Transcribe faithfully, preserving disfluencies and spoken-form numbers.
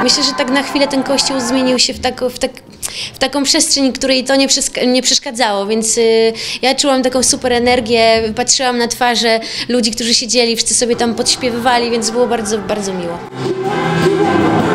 myślę, że tak na chwilę ten kościół zmienił się w, tako, w, tak, w taką przestrzeń, której to nie, nie przeszkadzało, więc y, ja czułam taką super energię, patrzyłam na twarze ludzi, którzy siedzieli, wszyscy sobie tam podśpiewywali, więc było bardzo, bardzo miło.